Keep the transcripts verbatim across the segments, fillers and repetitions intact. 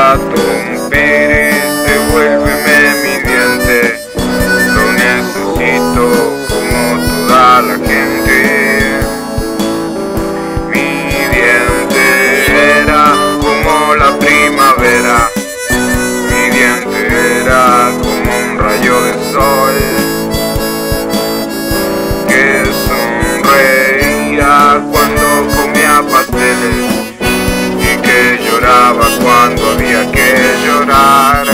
Ratón Pérez, devuélveme mi diente, lo necesito como toda la gente. Mi diente era como la primavera, mi diente era como un rayo de sol que sonreía cuando comía pasteles y que lloraba cuando había que llorar.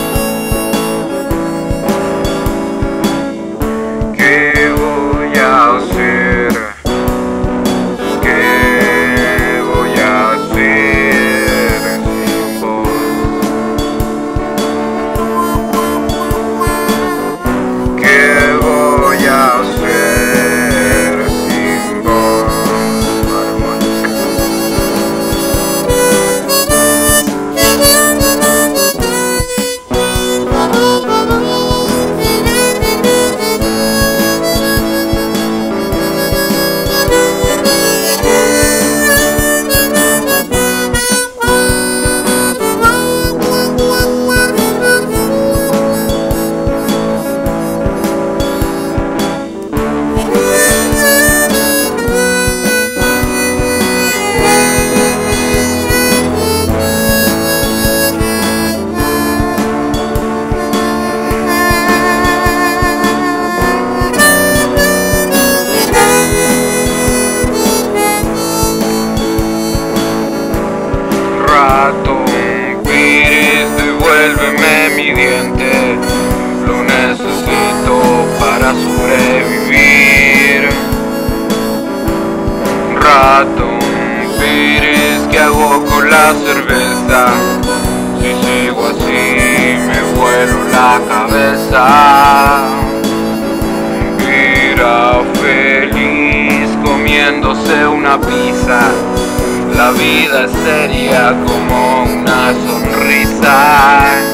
¿Qué voy a hacer? ¿Qué voy a hacer sin vos? ¿Qué voy a hacer sin vos? Ratón Pérez, devuélveme mi diente, lo necesito para sobrevivir. Ratón Pérez, ¿qué hago con la cerveza? Si sigo así me vuelo la cabeza. Era feliz comiéndose una pizza, la vida es seria como una sonrisa.